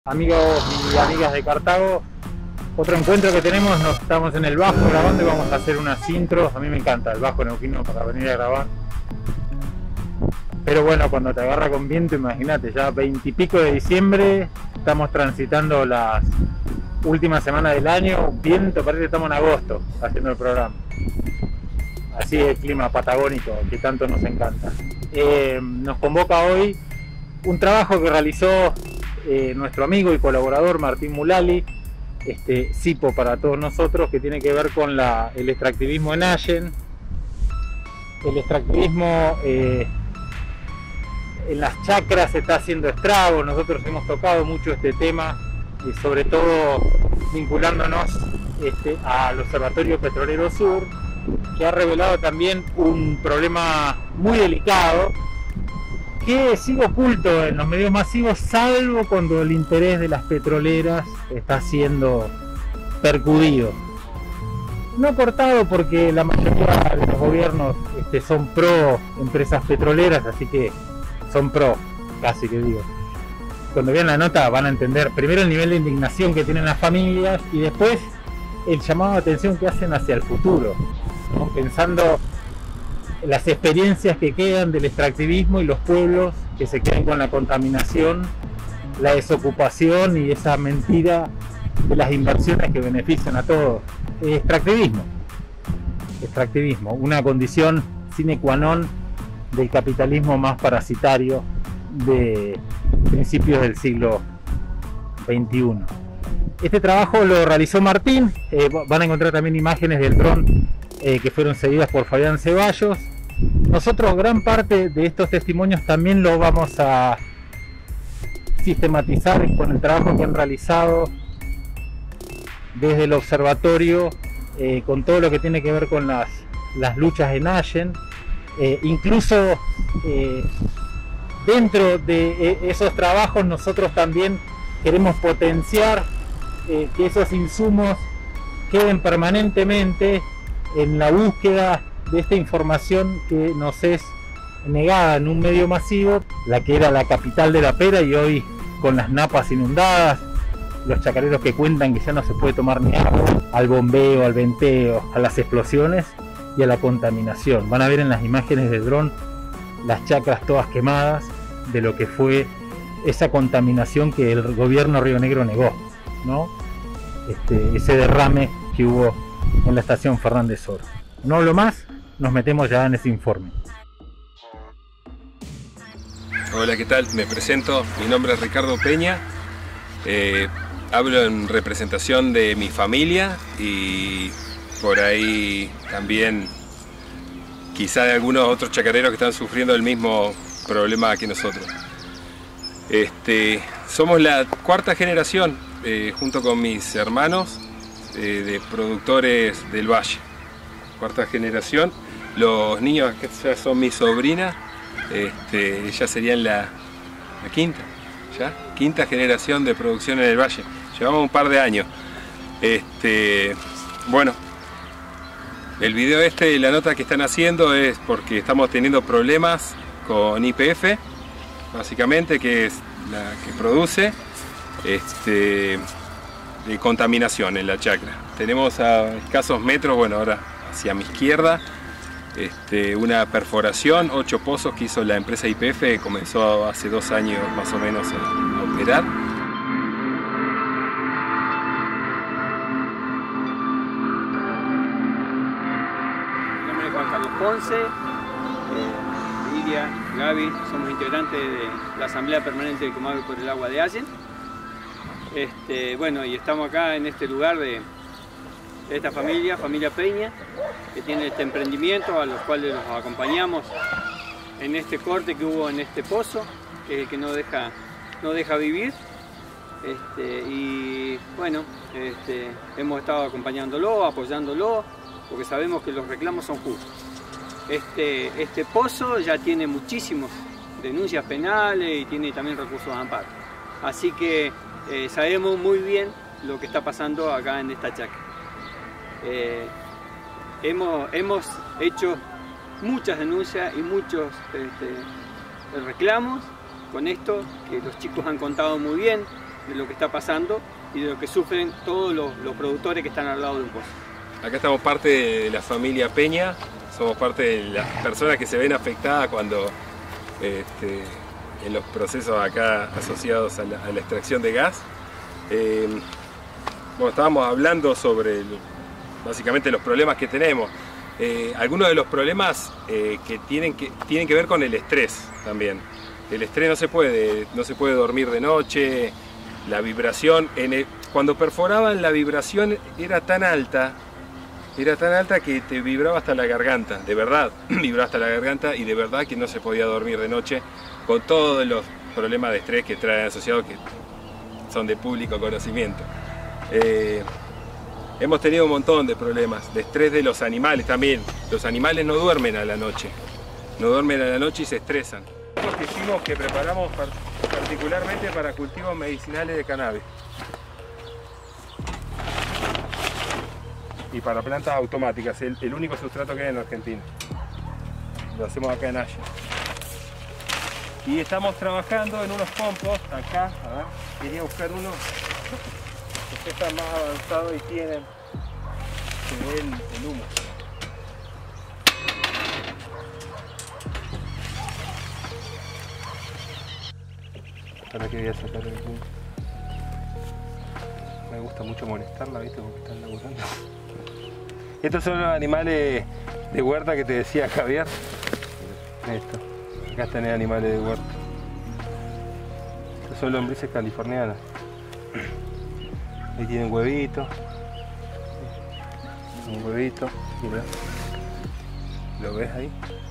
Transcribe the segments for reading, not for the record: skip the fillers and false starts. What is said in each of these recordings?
Amigos y amigas de Cartago, otro encuentro que tenemos, nos estamos en el Bajo grabando y vamos a hacer unas intros. A mí me encanta el Bajo neuquino para venir a grabar, pero bueno, cuando te agarra con viento, imagínate, ya 20 y pico de diciembre, estamos transitando las últimas semanas del año, viento, parece que estamos en agosto haciendo el programa. Así es el clima patagónico que tanto nos encanta. Nos convoca hoy un trabajo que realizó nuestro amigo y colaborador Martín Mulali, Sipo para todos nosotros, que tiene que ver con el extractivismo en Allen. El extractivismo en las chacras se está haciendo estragos. Nosotros hemos tocado mucho este tema y sobre todo vinculándonos al Observatorio Petrolero Sur, que ha revelado también un problema muy delicado que sigue oculto en los medios masivos, salvo cuando el interés de las petroleras está siendo percudido. No cortado, porque la mayoría de los gobiernos son pro empresas petroleras, así que son pro, casi que digo. Cuando vean la nota van a entender primero el nivel de indignación que tienen las familias y después el llamado de atención que hacen hacia el futuro, ¿no? Pensando las experiencias que quedan del extractivismo y los pueblos que se quedan con la contaminación, la desocupación y esa mentira de las inversiones que benefician a todos. Extractivismo, una condición sine qua non del capitalismo más parasitario de principios del siglo XXI. Este trabajo lo realizó Martín. Van a encontrar también imágenes del dron que fueron seguidas por Fabián Ceballos. Nosotros gran parte de estos testimonios también lo vamos a sistematizar con el trabajo que han realizado desde el observatorio, con todo lo que tiene que ver con las luchas en Allen. Incluso dentro de esos trabajos nosotros también queremos potenciar que esos insumos queden permanentemente en la búsqueda de esta información que nos es negada en un medio masivo, la que era la capital de la pera, y hoy con las napas inundadas, los chacareros que cuentan que ya no se puede tomar ni agua, al bombeo, al venteo, a las explosiones y a la contaminación. Van a ver en las imágenes del dron las chacras todas quemadas de lo que fue esa contaminación que el gobierno Río Negro negó, ¿no? Ese derrame que hubo en la estación Fernández Oro. No hablo más, nos metemos ya en ese informe. Hola, ¿qué tal? Me presento, mi nombre es Ricardo Peña, hablo en representación de mi familia y por ahí también quizá de algunos otros chacareros que están sufriendo el mismo problema que nosotros. Somos la cuarta generación, junto con mis hermanos, de productores del Valle. Cuarta generación. Los niños que ya son mis sobrinas, ellas serían la quinta, ¿ya? Quinta generación de producción en el Valle. Llevamos un par de años. Bueno, el video la nota que están haciendo es porque estamos teniendo problemas con YPF, básicamente, que es la que produce de contaminación en la chacra. Tenemos a escasos metros, bueno, ahora hacia mi izquierda, una perforación, 8 pozos que hizo la empresa YPF, que comenzó hace 2 años más o menos a operar. Mi nombre es Juan Carlos Ponce, Lidia, Gaby, somos integrantes de la Asamblea Permanente del Comahue por el Agua de Allen. Bueno, y estamos acá en este lugar de esta familia Peña, que tiene este emprendimiento, a los cuales los acompañamos en este corte que hubo en este pozo, que es el que no deja vivir. Y bueno, hemos estado acompañándolo, apoyándolo, porque sabemos que los reclamos son justos. Este pozo ya tiene muchísimas denuncias penales y tiene también recursos de amparo. Así que sabemos muy bien lo que está pasando acá en esta chacra. Hemos hecho muchas denuncias y muchos reclamos con esto, que los chicos han contado muy bien, de lo que está pasando y de lo que sufren todos los productores que están al lado de un pozo. Acá estamos parte de la familia Peña, somos parte de las personas que se ven afectadas cuando en los procesos acá asociados a la extracción de gas. Bueno, estábamos hablando sobre básicamente los problemas que tenemos. Algunos de los problemas que tienen que ver con el estrés también. El estrés no se puede dormir de noche, la vibración, cuando perforaban la vibración era tan alta que te vibraba hasta la garganta, de verdad, vibraba hasta la garganta y de verdad que no se podía dormir de noche con todos los problemas de estrés que traen asociados que son de público conocimiento. Hemos tenido un montón de problemas, de estrés de los animales también. Los animales no duermen a la noche, y se estresan. Que hicimos, que preparamos particularmente para cultivos medicinales de cannabis. Y para plantas automáticas, el único sustrato que hay en Argentina. Lo hacemos acá en Haya. Y estamos trabajando en unos compost acá, a ver, quería buscar uno que está más avanzado y tienen, se ve el humo. Ahora que voy a sacar el humo. Me gusta mucho molestarla, ¿viste? Porque están laburando. Estos son los animales de huerta que te decía Javier. Esto. Acá están animales de huerta. Estos son lombrices californianas. Ahí tienen huevitos. Un huevito. Mira. ¿Lo ves ahí?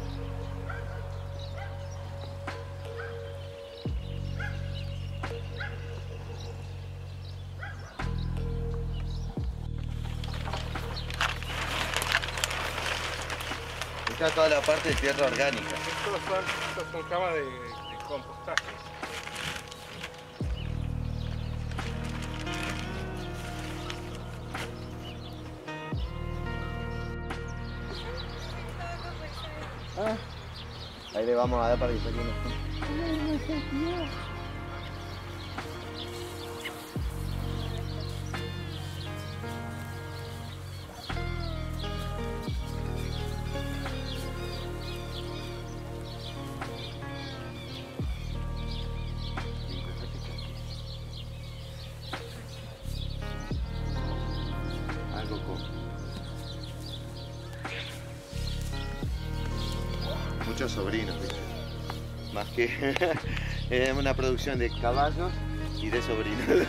Está toda la parte de tierra orgánica. Estos son camas de compostaje. Ahí le vamos a dar para que saque unos. Algo con muchos sobrinos, ¿viste? Más que es una producción de caballos y de sobrinos.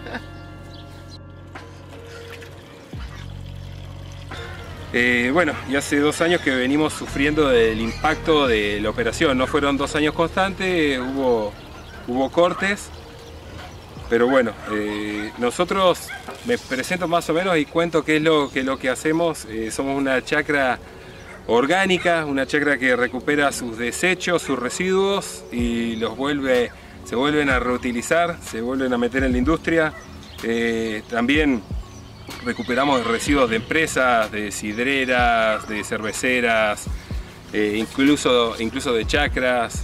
Bueno, y hace 2 años que venimos sufriendo del impacto de la operación. No fueron 2 años constantes, hubo cortes, pero bueno, nosotros, me presento más o menos y cuento qué es lo que hacemos. Somos una chacra orgánica, una chacra que recupera sus desechos, sus residuos y se vuelven a reutilizar, se vuelven a meter en la industria. También recuperamos residuos de empresas, de sidreras, de cerveceras, incluso de chacras.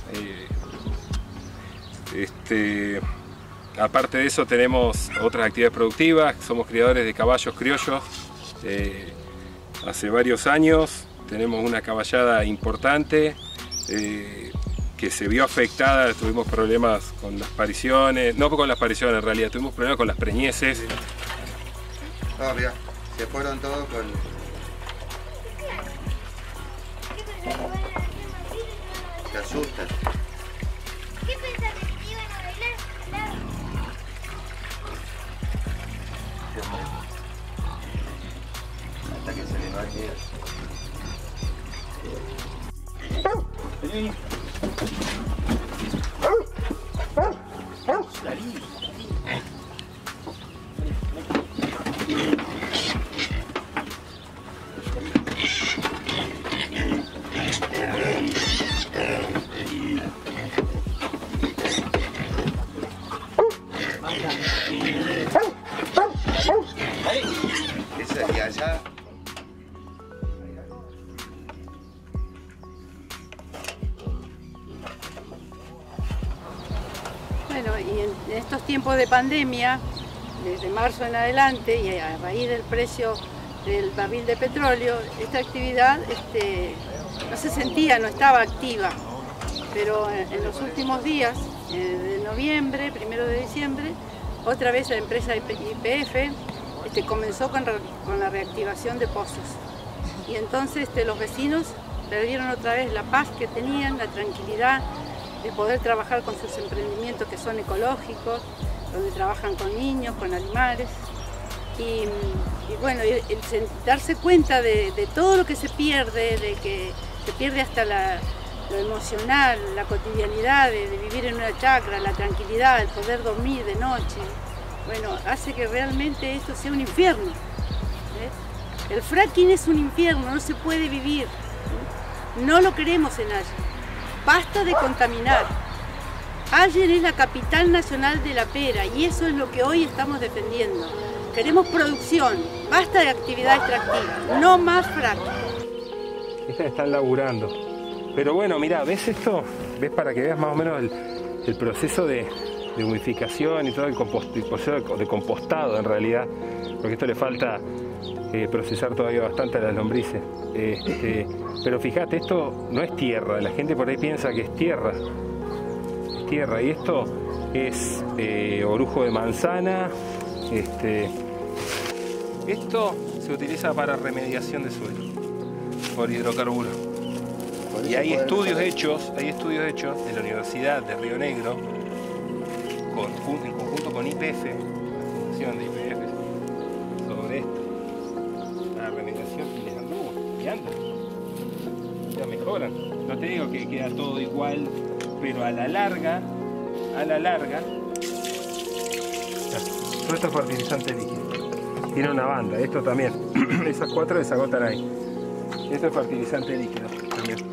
Aparte de eso tenemos otras actividades productivas, somos criadores de caballos criollos hace varios años. Tenemos una caballada importante que se vio afectada, tuvimos problemas con las pariciones, no con las pariciones en realidad, tuvimos problemas con las preñeces. Ah, mira, se fueron todos con... Se asustan. ¿Qué pensaste que te iban a bailar? Hasta que se les va a quedar. Esa y allá. Bueno, y en estos tiempos tiempos de pandemia, desde marzo en adelante, y a raíz del precio del barril de petróleo, esta actividad no se sentía, no estaba activa. Pero en los últimos días, de noviembre, 1 de diciembre, otra vez la empresa YPF comenzó con la reactivación de pozos. Y entonces los vecinos perdieron otra vez la paz que tenían, la tranquilidad de poder trabajar con sus emprendimientos que son ecológicos, donde trabajan con niños, con animales. Y bueno, el darse cuenta de todo lo que se pierde, de que se pierde hasta lo emocional, la cotidianidad de vivir en una chacra, la tranquilidad, el poder dormir de noche, bueno, hace que realmente esto sea un infierno. El fracking es un infierno, no se puede vivir. No lo queremos en Allen. Basta de contaminar. Allen es la capital nacional de la pera y eso es lo que hoy estamos defendiendo. Queremos producción, basta de actividad extractiva, no más fracking. Estas están laburando. Pero bueno, mira, ¿ves esto? ¿Ves para que veas más o menos el proceso de humificación y todo el proceso de compostado en realidad? Porque esto le falta procesar todavía bastante a las lombrices. Pero fíjate, esto no es tierra, la gente por ahí piensa que es tierra. Es tierra y esto es orujo de manzana. Esto se utiliza para remediación de suelo por hidrocarburos. Y hay estudios hechos de la Universidad de Río Negro en conjunto con YPF, la fundación de YPF, sobre esto. La remediación y les anduvo, y andan. Ya mejoran. No te digo que queda todo igual, pero a la larga, todo esto es fertilizante líquido. Tiene una banda, esto también. Esas 4 desagotan ahí. Esto es fertilizante líquido también.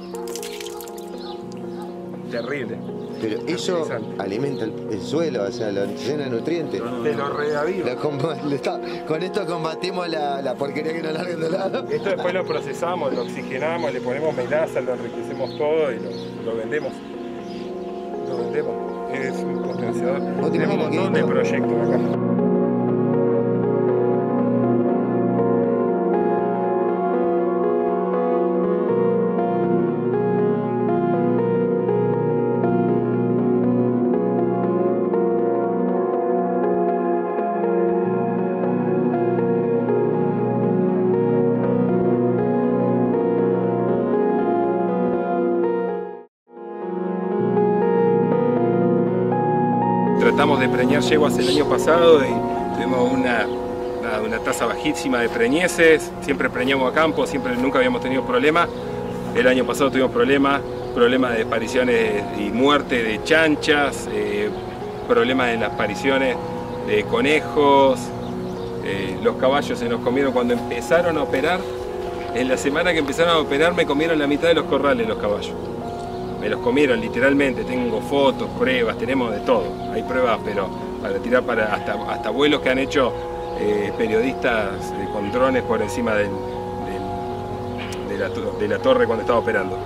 Terrible. Pero eso alimenta el suelo, o sea, lo llena de nutrientes. Te lo reaviva. Con esto combatimos la porquería que nos larga de lado. Esto después lo procesamos, lo oxigenamos, le ponemos melaza, lo enriquecemos todo y lo vendemos. Lo vendemos. Es un potenciador. Tenemos un montón de proyectos acá. Tratamos de preñar yeguas el año pasado y tuvimos una tasa bajísima de preñeces, siempre preñamos a campo, nunca habíamos tenido problemas. El año pasado tuvimos problemas de apariciones y muerte de chanchas, problemas en las apariciones de conejos, los caballos se nos comieron cuando empezaron a operar. En la semana que empezaron a operar me comieron la mitad de los corrales los caballos. Me los comieron literalmente, tengo fotos, pruebas, tenemos de todo. Hay pruebas, pero para tirar hasta vuelos que han hecho periodistas con drones por encima de la torre cuando estaba operando.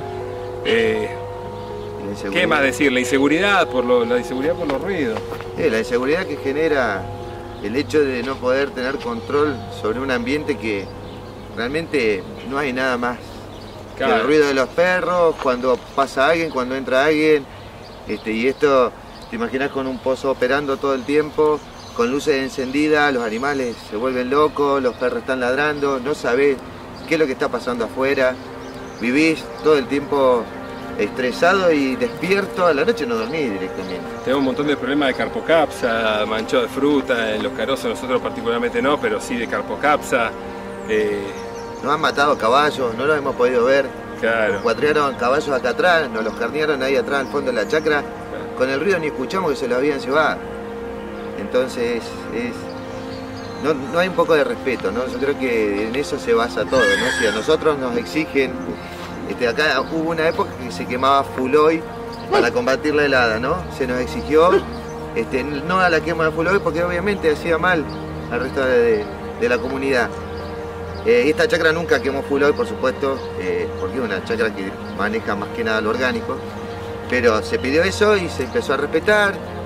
¿Qué más decir? La inseguridad por los ruidos. La inseguridad que genera el hecho de no poder tener control sobre un ambiente que realmente no hay nada más. Claro. El ruido de los perros, cuando pasa alguien, cuando entra alguien, y esto, te imaginas con un pozo operando todo el tiempo, con luces encendidas, los animales se vuelven locos, los perros están ladrando, no sabés qué es lo que está pasando afuera, vivís todo el tiempo estresado y despierto, a la noche no dormís directamente. Tenemos un montón de problemas de carpocapsa, manchado de fruta, en los carozos nosotros particularmente no, pero sí de carpocapsa. Nos han matado caballos, no los hemos podido ver. Claro. Cuatrearon caballos acá atrás, nos los carnearon ahí atrás al fondo de la chacra. Claro. Con el ruido ni escuchamos que se los habían llevado. Entonces no hay un poco de respeto, ¿no? Yo creo que en eso se basa todo, ¿no? Si a nosotros nos exigen, acá hubo una época que se quemaba full oil para combatir la helada, ¿no? Se nos exigió no a la quema de full oil porque obviamente hacía mal al resto de la comunidad. Esta chacra nunca quemó full oil, por supuesto, porque es una chacra que maneja más que nada lo orgánico, pero se pidió eso y se empezó a respetar.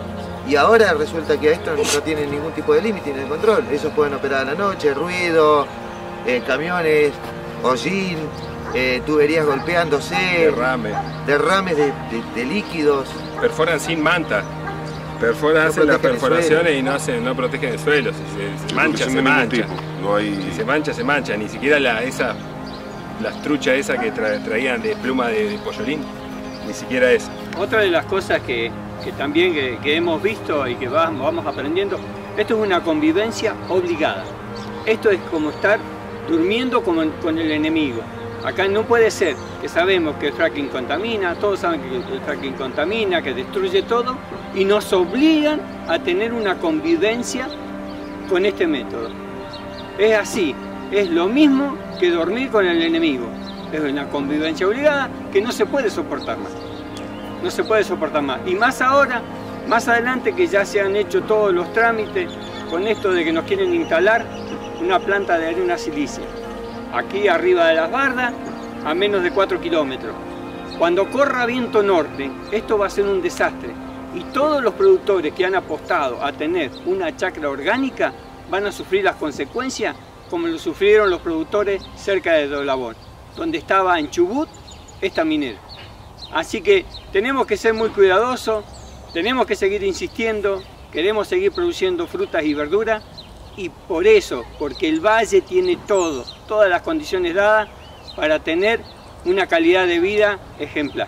Y ahora resulta que a esto no tienen ningún tipo de límite en el control. Esos pueden operar a la noche, ruido, camiones, hollín, tuberías golpeándose, derrames de líquidos. Perforan sin manta. Hacen las perforaciones y no protegen el suelo. Si se mancha, se mancha. Si se mancha, se mancha. Ni siquiera las truchas esas que traían de pluma de pollolín, ni siquiera eso. Otra de las cosas que también que hemos visto y que vamos aprendiendo, esto es una convivencia obligada. Esto es como estar durmiendo con el enemigo. Acá no puede ser que sabemos que el fracking contamina, todos saben que el fracking contamina, que destruye todo, y nos obligan a tener una convivencia con este método. Es así, es lo mismo que dormir con el enemigo. Es una convivencia obligada que no se puede soportar más. No se puede soportar más. Y más ahora, más adelante, que ya se han hecho todos los trámites con esto de que nos quieren instalar una planta de arena silicia aquí arriba de las bardas, a menos de 4 kilómetros. Cuando corra viento norte, esto va a ser un desastre. Y todos los productores que han apostado a tener una chacra orgánica van a sufrir las consecuencias como lo sufrieron los productores cerca de Dolabón, donde estaba en Chubut esta minera. Así que tenemos que ser muy cuidadosos, tenemos que seguir insistiendo, queremos seguir produciendo frutas y verduras, y por eso, porque el valle tiene todas las condiciones dadas para tener una calidad de vida ejemplar.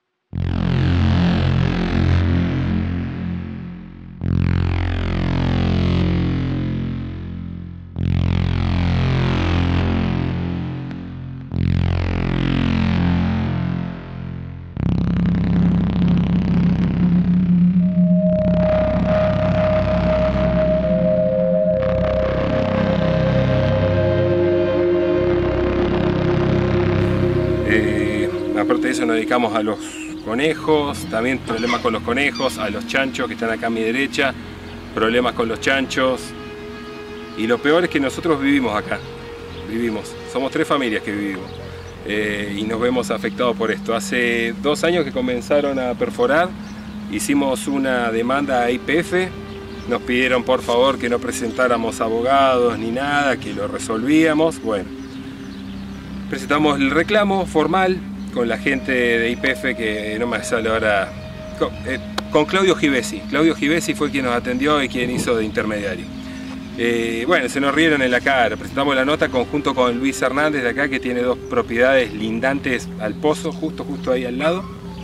Aparte de eso nos dedicamos a los conejos, también problemas con los conejos, a los chanchos que están acá a mi derecha, problemas con los chanchos. Y lo peor es que nosotros vivimos acá, somos 3 familias que vivimos y nos vemos afectados por esto. Hace 2 años que comenzaron a perforar, hicimos una demanda a YPF, nos pidieron por favor que no presentáramos abogados ni nada, que lo resolvíamos. Bueno, presentamos el reclamo formal con la gente de YPF, que no me sale ahora, con Claudio Givesi. Claudio Givesi fue quien nos atendió y quien hizo de intermediario. Bueno, se nos rieron en la cara. Presentamos la nota conjunto con Luis Hernández de acá, que tiene 2 propiedades lindantes al pozo, justo ahí al lado.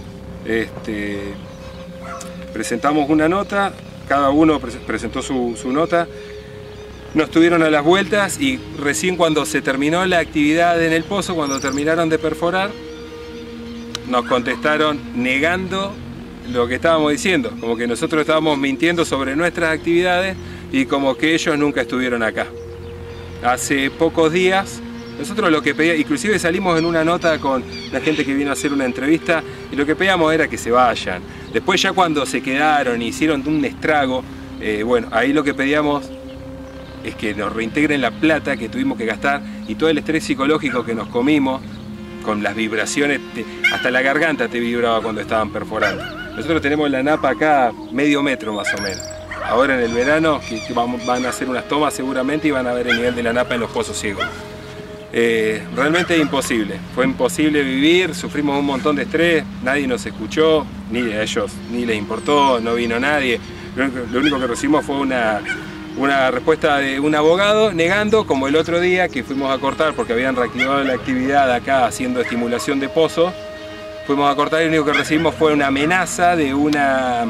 Presentamos una nota, cada uno presentó su nota. Nos tuvieron a las vueltas y recién cuando se terminó la actividad en el pozo, cuando terminaron de perforar, nos contestaron negando lo que estábamos diciendo, como que nosotros estábamos mintiendo sobre nuestras actividades y como que ellos nunca estuvieron acá. Hace pocos días, nosotros lo que pedíamos, inclusive salimos en una nota con la gente que vino a hacer una entrevista, y lo que pedíamos era que se vayan. Después ya cuando se quedaron y hicieron un estrago, bueno, ahí lo que pedíamos es que nos reintegren la plata que tuvimos que gastar y todo el estrés psicológico que nos comimos, con las vibraciones, hasta la garganta te vibraba cuando estaban perforando. Nosotros tenemos la napa acá medio metro más o menos. Ahora en el verano que van a hacer unas tomas seguramente y van a ver el nivel de la napa en los pozos ciegos. Realmente imposible, fue imposible vivir, sufrimos un montón de estrés, nadie nos escuchó, ni a ellos ni les importó, no vino nadie. Lo único que recibimos fue una respuesta de un abogado negando, como el otro día que fuimos a cortar porque habían reactivado la actividad acá haciendo estimulación de pozos. Fuimos a cortar y lo único que recibimos fue una amenaza de una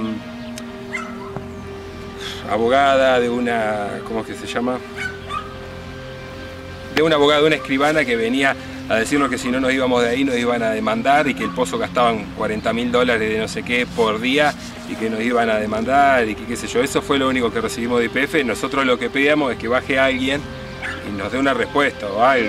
abogada, de una, ¿cómo es que se llama? De una abogada, de una escribana que venía a decirnos que si no nos íbamos de ahí nos iban a demandar y que el pozo gastaban $40.000 de no sé qué por día y que nos iban a demandar y que qué sé yo. Eso fue lo único que recibimos de YPF. Nosotros lo que pedíamos es que baje alguien y nos dé una respuesta o algo.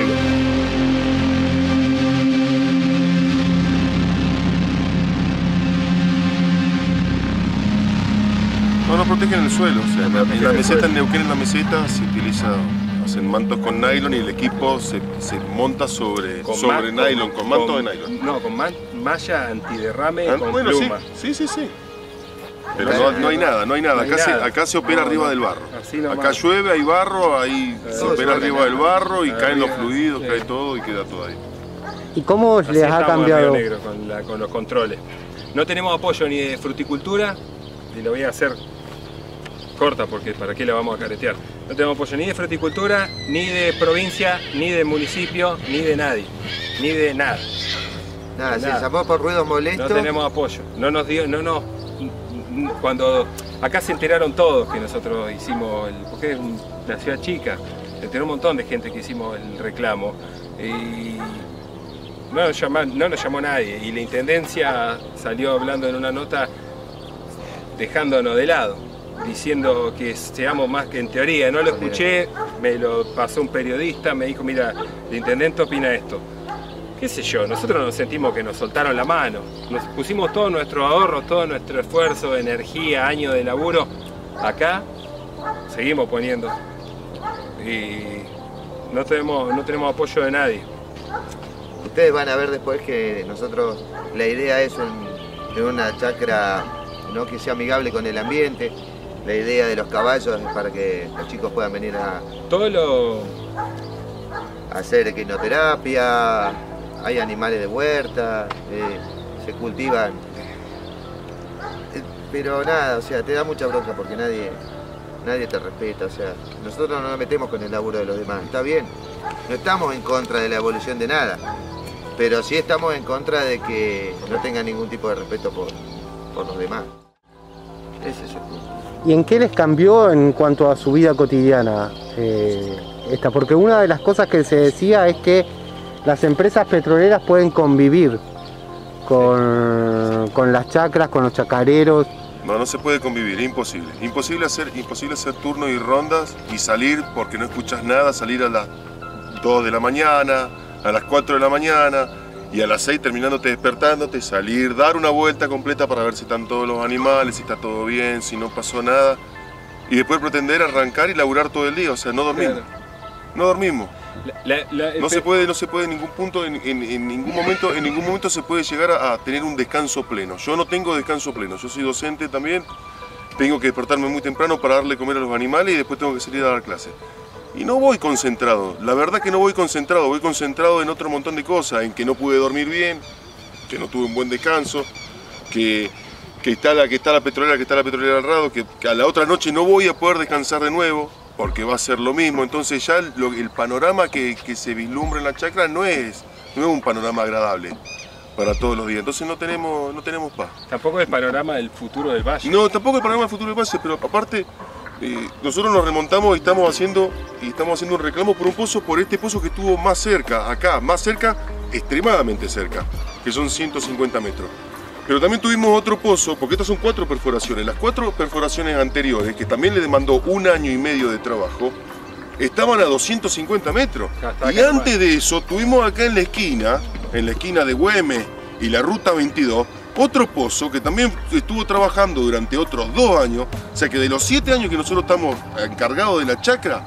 No protegen el suelo, o sea, en la meseta, en Neuquén, en la meseta se utiliza, hacen mantos con nylon y el equipo se monta sobre nylon, con manto de nylon. No, con malla antiderrame con bueno, pluma. Sí. Pero no hay nada. Acá se opera arriba del barro. Acá llueve, hay barro, ahí se opera arriba del barro y caen los fluidos, cae todo y queda todo ahí. ¿Y cómo les ha cambiado? Río Negro con los controles. No tenemos apoyo ni de fruticultura, y lo voy a hacer corta porque para qué la vamos a caretear. No tenemos apoyo ni de fruticultura, ni de provincia, ni de municipio, ni de nadie, ni de nada. Nada, se llamó por ruidos molestos. No tenemos apoyo. Cuando acá se enteraron todos que nosotros hicimos, porque es una ciudad chica, se enteró un montón de gente que hicimos el reclamo y no nos llamó nadie, y la intendencia salió hablando en una nota dejándonos de lado, diciendo que seamos más que en teoría. No lo escuché, me lo pasó un periodista, me dijo, mira, el intendente opina esto. Qué sé yo, nosotros nos sentimos que nos soltaron la mano, nos pusimos todo nuestro ahorro, todo nuestro esfuerzo, energía, años de laburo, acá seguimos poniendo y no tenemos apoyo de nadie. Ustedes van a ver después que nosotros, la idea es de una chacra, ¿no?, que sea amigable con el ambiente. La idea de los caballos es para que los chicos puedan venir a hacer equinoterapia. Hay animales de huerta, se cultivan, pero nada, o sea, te da mucha bronca porque nadie te respeta, o sea, nosotros no nos metemos con el laburo de los demás, está bien, no estamos en contra de la evolución de nada, pero sí estamos en contra de que no tengan ningún tipo de respeto por los demás. Ese es el punto. ¿Y en qué les cambió en cuanto a su vida cotidiana Porque una de las cosas que se decía es que las empresas petroleras pueden convivir con las chacras, con los chacareros. No se puede convivir, es imposible. Imposible hacer turnos y rondas y salir porque no escuchas nada, salir a las 2 de la mañana, a las 4 de la mañana y a las 6 terminándote despertándote, salir, dar una vuelta completa para ver si están todos los animales, si está todo bien, si no pasó nada y después pretender arrancar y laburar todo el día, o sea, no dormimos. Claro. No dormimos. No se puede en ningún punto, en ningún momento se puede llegar a tener un descanso pleno. Yo no tengo descanso pleno, yo soy docente también, tengo que despertarme muy temprano para darle comer a los animales y después tengo que salir a dar clases. Y no voy concentrado, la verdad que no voy concentrado en otro montón de cosas, en que no pude dormir bien, que no tuve un buen descanso, que está la petrolera al lado, que a la otra noche no voy a poder descansar de nuevo, porque va a ser lo mismo. Entonces ya el panorama que se vislumbra en la chacra no es un panorama agradable para todos los días. Entonces no tenemos paz. Tampoco el panorama del futuro del valle. No, tampoco el panorama del futuro del valle, pero aparte nosotros nos remontamos y estamos haciendo un reclamo por este pozo que estuvo más cerca, acá, más cerca, extremadamente cerca, que son 150 metros. Pero también tuvimos otro pozo, porque estas son 4 perforaciones. Las 4 perforaciones anteriores, que también le demandó 1 año y medio de trabajo, estaban a 250 metros. Y antes de eso, tuvimos acá en la esquina de Güemes y la ruta 22, otro pozo que también estuvo trabajando durante otros 2 años. O sea que de los 7 años que nosotros estamos encargados de la chacra,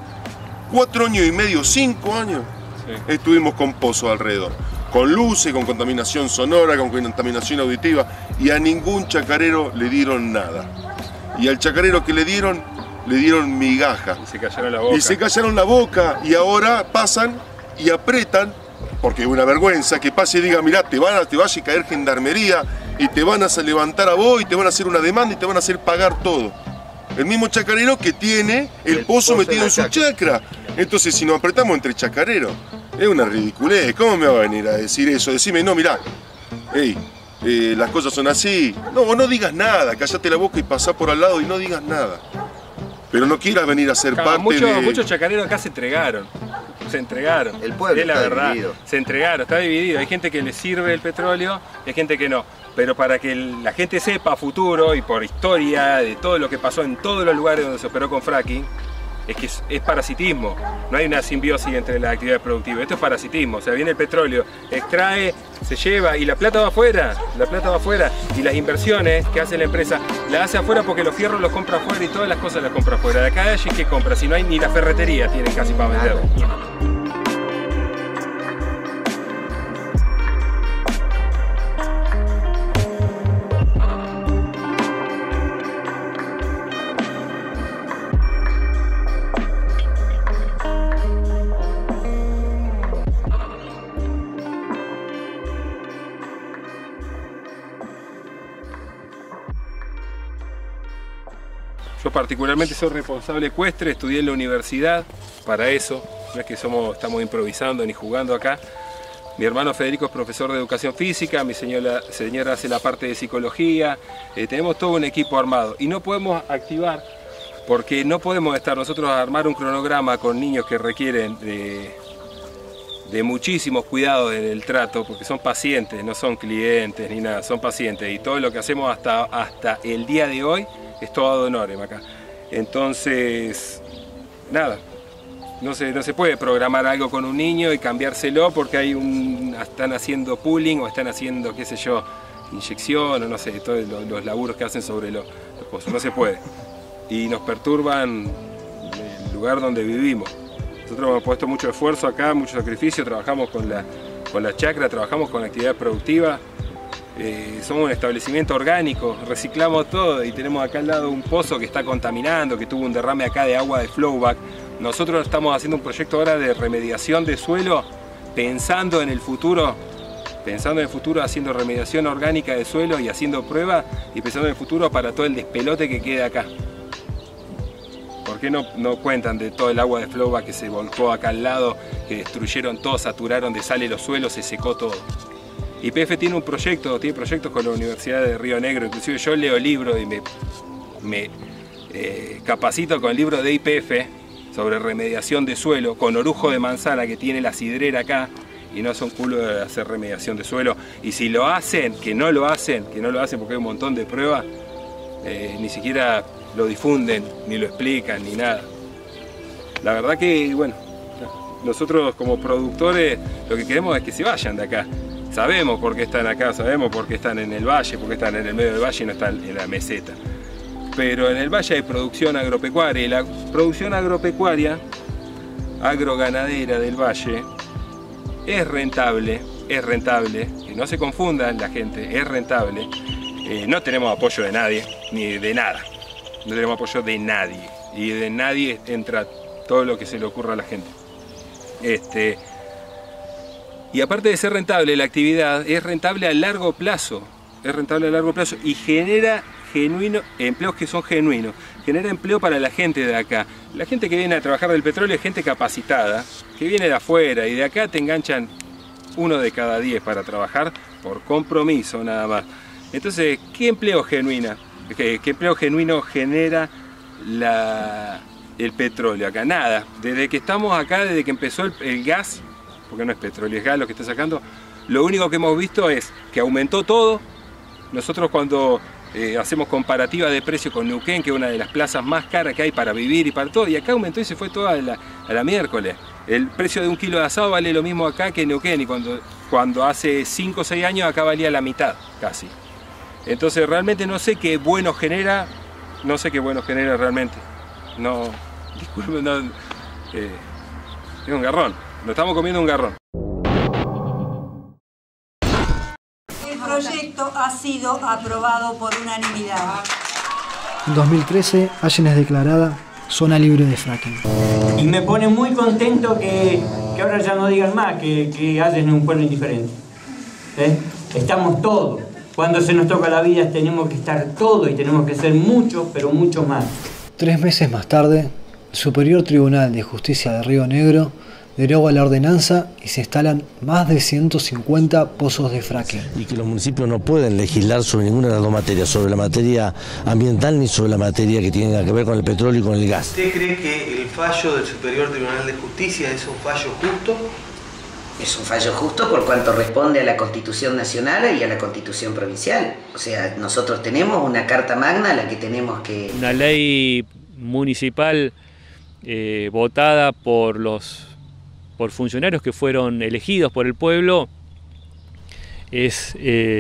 4 años y medio, 5 años, estuvimos con pozos alrededor. Con luces, con contaminación sonora, con contaminación auditiva, y a ningún chacarero le dieron nada. Y al chacarero que le dieron migaja. Y se callaron la boca. Y se callaron la boca, y ahora pasan y apretan, porque es una vergüenza que pase y diga, mirá, te vaya a caer gendarmería, y te van a levantar a vos, y te van a hacer una demanda, y te van a hacer pagar todo. El mismo chacarero que tiene el pozo metido en su chacra. Entonces, si nos apretamos entre chacareros, es una ridiculez. ¿Cómo me va a venir a decir eso? Decime, no, mirá, las cosas son así. No digas nada, callate la boca y pasá por al lado y no digas nada. Pero no quieras venir a ser parte de... Muchos chacareros acá se entregaron. El pueblo está dividido. Se entregaron, está dividido. Hay gente que le sirve el petróleo y hay gente que no. Pero para que la gente sepa a futuro y por historia de todo lo que pasó en todos los lugares donde se operó con fracking, es que es parasitismo, no hay una simbiosis entre las actividades productivas, esto es parasitismo, o sea, viene el petróleo, extrae, se lleva y la plata va afuera, y las inversiones que hace la empresa, la hace afuera porque los fierros los compra afuera y todas las cosas las compra afuera. De acá allí que compra, si no hay ni la ferretería tienen casi para vender. particularmente soy responsable ecuestre, estudié en la universidad para eso, no es que estamos improvisando ni jugando acá. Mi hermano Federico es profesor de educación física, mi señora hace la parte de psicología, tenemos todo un equipo armado y no podemos activar porque no podemos estar nosotros a armar un cronograma con niños que requieren de muchísimos cuidados en el trato, porque son pacientes, no son clientes ni nada, son pacientes y todo lo que hacemos hasta el día de hoy es todo ad honorem acá. Entonces, nada. No se puede programar algo con un niño y cambiárselo porque están haciendo pooling o están haciendo, qué sé yo, inyección o no sé, todos los laburos que hacen sobre los pozos. No se puede. Y nos perturban el lugar donde vivimos. Nosotros hemos puesto mucho esfuerzo acá, mucho sacrificio, trabajamos con la chacra, trabajamos con la actividad productiva. Somos un establecimiento orgánico, reciclamos todo y tenemos acá al lado un pozo que está contaminando, que tuvo un derrame acá de agua de flowback. Nosotros estamos haciendo un proyecto ahora de remediación de suelo, pensando en el futuro, haciendo remediación orgánica de suelo y haciendo pruebas y pensando en el futuro para todo el despelote que queda acá. ¿Por qué no cuentan de todo el agua de flowback que se volcó acá al lado, que destruyeron todo, saturaron de sal los suelos, se secó todo? YPF tiene proyectos con la Universidad de Río Negro, inclusive yo leo libros y me capacito con el libro de YPF sobre remediación de suelo, con orujo de manzana que tiene la sidrera acá, y no hace un culo de hacer remediación de suelo. Y si lo hacen, que no lo hacen porque hay un montón de pruebas, ni siquiera lo difunden, ni lo explican, ni nada. La verdad que, bueno, nosotros como productores lo que queremos es que se vayan de acá. Sabemos por qué están acá, sabemos por qué están en el valle, por qué están en el medio del valle y no están en la meseta. Pero en el valle hay producción agropecuaria y la producción agropecuaria, agroganadera del valle, es rentable, que no se confundan la gente, es rentable. No tenemos apoyo de nadie, ni de nada, no tenemos apoyo de nadie y de nadie entra todo lo que se le ocurra a la gente. Y aparte de ser rentable, la actividad es rentable a largo plazo, y genera empleos que son genuinos, genera empleo para la gente de acá. La gente que viene a trabajar del petróleo es gente capacitada, que viene de afuera y de acá te enganchan 1 de cada 10 para trabajar por compromiso nada más. Entonces, ¿qué empleo genuino genera el petróleo acá? Nada. Desde que estamos acá, desde que empezó el gas, porque no es petróleo, es gas lo que está sacando, lo único que hemos visto es que aumentó todo. Nosotros cuando hacemos comparativa de precio con Neuquén, que es una de las plazas más caras que hay para vivir y para todo, y acá aumentó y se fue todo a la miércoles. El precio de un kilo de asado vale lo mismo acá que en Neuquén, y cuando hace 5 o 6 años acá valía la mitad casi. Entonces realmente no sé qué bueno genera realmente. No, disculpen, no, es un garrón, nos estamos comiendo un garrón. El proyecto ha sido aprobado por unanimidad. En 2013, Allen es declarada zona libre de fracking. Y me pone muy contento que ahora ya no digan más que Allen es un pueblo indiferente. Estamos todos. Cuando se nos toca la vida tenemos que estar todos y tenemos que ser muchos, pero mucho más. 3 meses más tarde, el Superior Tribunal de Justicia de Río Negro deroga la ordenanza y se instalan más de 150 pozos de fracking. Y que los municipios no pueden legislar sobre ninguna de las dos materias, sobre la materia ambiental ni sobre la materia que tiene que ver con el petróleo y con el gas. ¿Usted cree que el fallo del Superior Tribunal de Justicia es un fallo justo? Es un fallo justo por cuanto responde a la Constitución Nacional y a la Constitución Provincial. O sea, nosotros tenemos una Carta Magna a la que tenemos que... Una ley municipal votada por funcionarios que fueron elegidos por el pueblo es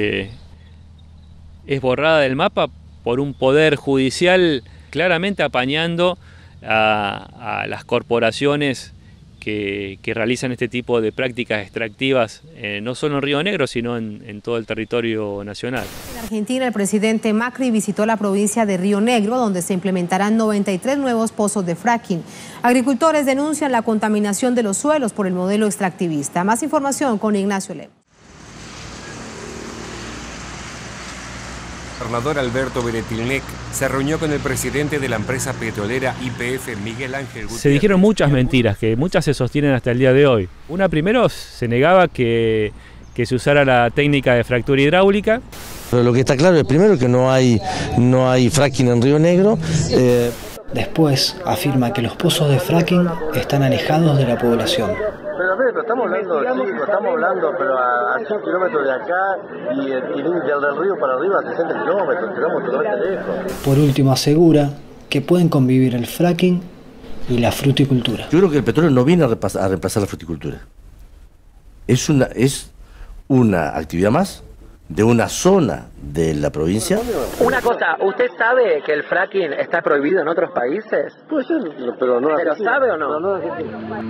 borrada del mapa por un poder judicial claramente apañando a las corporaciones que realizan este tipo de prácticas extractivas, no solo en Río Negro, sino en todo el territorio nacional. En Argentina, el presidente Macri visitó la provincia de Río Negro, donde se implementarán 93 nuevos pozos de fracking. Agricultores denuncian la contaminación de los suelos por el modelo extractivista. Más información con Ignacio Lemos. gobernador Alberto Beretilnec se reunió con el presidente de la empresa petrolera YPF, Miguel Ángel Gutiérrez. Se dijeron muchas mentiras, que muchas se sostienen hasta el día de hoy. Una, primero, se negaba que se usara la técnica de fractura hidráulica. Pero lo que está claro es primero que no hay fracking en Río Negro. Después afirma que los pozos de fracking están alejados de la población. Pero Alberto, estamos hablando, pero a 100 kilómetros de acá y del río para arriba a 60 kilómetros, estamos totalmente lejos. Por último asegura que pueden convivir el fracking y la fruticultura. Yo creo que el petróleo no viene a reemplazar la fruticultura. Es una actividad más de una zona de la provincia. Una cosa, ¿usted sabe que el fracking está prohibido en otros países? Puede ser, pero no ¿Pero sabe o no? Pero no en Argentina.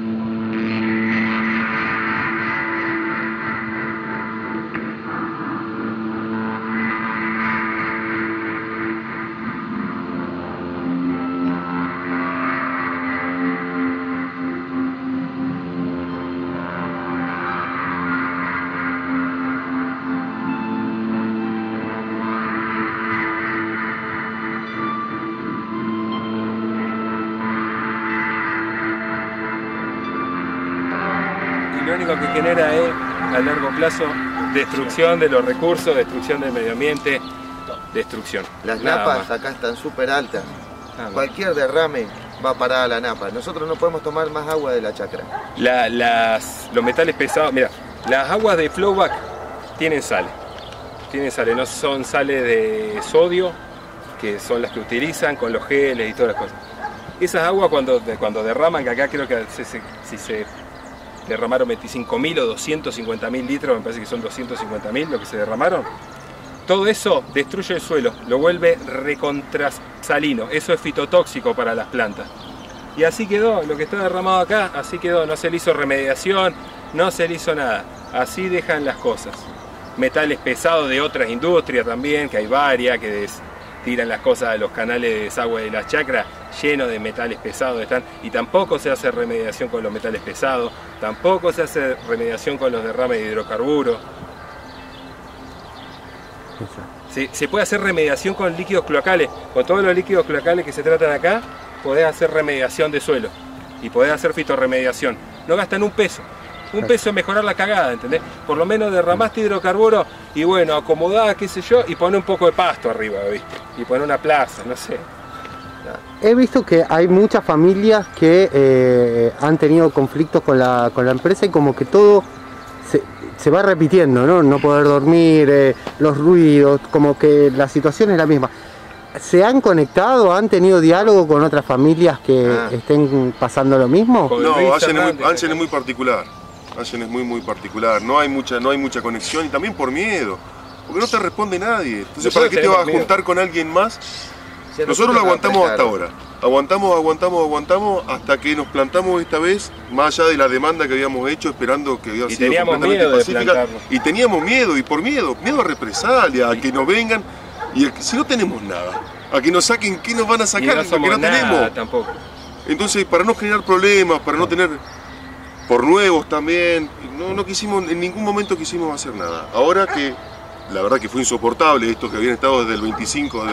Lo único que genera es, a largo plazo, destrucción de los recursos, destrucción del medio ambiente, destrucción. Las napas acá están súper altas. Cualquier derrame va a parar a la napa. Nosotros no podemos tomar más agua de la chacra. Los metales pesados, mira, las aguas de flowback tienen sales, no son sales de sodio, que son las que utilizan con los geles y todas las cosas. Esas aguas cuando derraman, que acá creo que si se derramaron 25.000 o 250.000 litros, me parece que son 250.000 lo que se derramaron. Todo eso destruye el suelo, lo vuelve recontrasalino, eso es fitotóxico para las plantas. Y así quedó, lo que está derramado acá, así quedó, no se le hizo remediación, no se le hizo nada, así dejan las cosas. Metales pesados de otras industrias también, que hay varias, que tiran las cosas a los canales de desagüe de las chacras llenos de metales pesados están, y tampoco se hace remediación con los metales pesados, tampoco se hace remediación con los derrames de hidrocarburos. Se puede hacer remediación con líquidos cloacales, con todos los líquidos cloacales que se tratan acá, podés hacer remediación de suelo y podés hacer fitorremediación. No gastan un peso en mejorar la cagada, ¿entendés? Por lo menos derramaste hidrocarburos y bueno, acomodás, qué sé yo, y pone un poco de pasto arriba, ¿viste? Y pone una plaza, no sé. He visto que hay muchas familias que han tenido conflictos con la empresa y como que todo se va repitiendo, ¿no? No poder dormir, los ruidos, como que la situación es la misma. ¿Se han conectado, han tenido diálogo con otras familias que estén pasando lo mismo? No, Anchen es muy particular. Anchen es muy particular. No hay mucha conexión y también por miedo. Porque no te responde nadie. Entonces, ¿para qué te vas a juntar con alguien más? Nosotros lo aguantamos hasta ahora. Aguantamos hasta que nos plantamos esta vez, más allá de la demanda que habíamos hecho, esperando que había sido completamente pacífica. Y teníamos miedo, y por miedo a represalia, a que nos vengan, y si no tenemos nada, a que nos saquen, ¿qué nos van a sacar? No porque no tenemos. Tampoco. Entonces, para no generar problemas, para no tener por nuevos también, no quisimos, en ningún momento quisimos hacer nada. Ahora que la verdad que fue insoportable, estos que habían estado desde el 25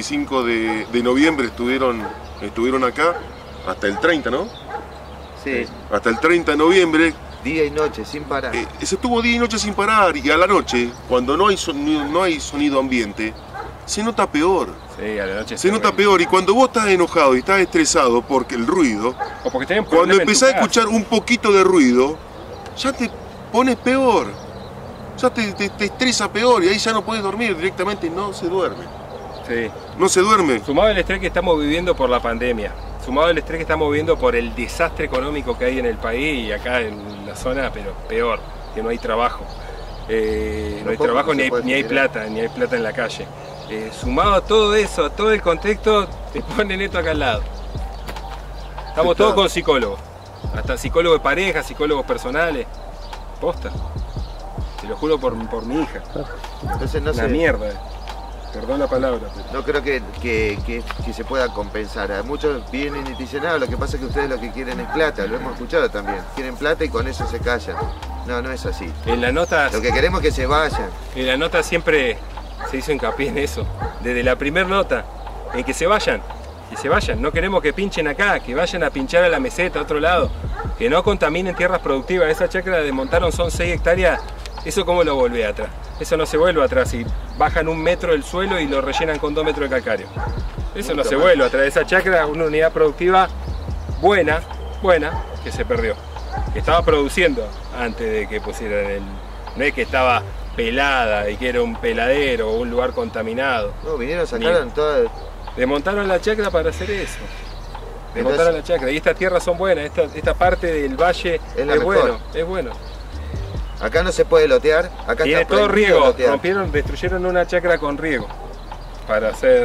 de noviembre estuvieron acá hasta el 30, ¿no? Sí. Hasta el 30 de noviembre. Día y noche, sin parar. Se estuvo día y noche sin parar, y a la noche, cuando no hay sonido ambiente, se nota peor. Sí, a la noche se nota peor, y cuando vos estás enojado y estás estresado porque el ruido, o porque cuando empezás a escuchar un poquito de ruido, ya te pones peor. Ya te estresa peor y ahí ya no puedes dormir, directamente no se duerme. Sí. No se duerme. Sumado al estrés que estamos viviendo por la pandemia, sumado al estrés que estamos viviendo por el desastre económico que hay en el país y acá en la zona, pero peor, que no hay trabajo. No hay trabajo ni hay plata en la calle. Sumado a todo eso, a todo el contexto, te ponen esto acá al lado. Estamos todos con psicólogos, hasta psicólogos de pareja, psicólogos personales. Posta. Te lo juro por mi hija. Entonces no una mierda. Perdón la palabra. Pero... No creo que se pueda compensar. A muchos vienen y dicen, lo que pasa es que ustedes lo que quieren es plata. Lo hemos escuchado también. Quieren plata y con eso se callan. No es así. En la nota... Lo que queremos es que se vayan. En la nota siempre se hizo hincapié en eso, desde la primera nota, en que se vayan, no queremos que pinchen acá, que vayan a pinchar a la meseta, a otro lado, que no contaminen tierras productivas. Esa chacra de Montaron son 6 hectáreas, ¿eso cómo lo volvé atrás? Eso no se vuelve atrás, y bajan 1 metro del suelo y lo rellenan con 2 metros de calcario. Eso no se vuelve atrás. Esa chacra es una unidad productiva buena, que se perdió, que estaba produciendo antes de que pusieran el... No es que estaba pelada y que era un peladero o un lugar contaminado. No, vinieron, sacaron todo. Desmontaron la chacra para hacer eso. Desmontaron la chacra. Y estas tierras son buenas, esta parte del valle es bueno. Acá no se puede lotear, acá tiene está todo riego, lotear. destruyeron una chacra con riego para hacer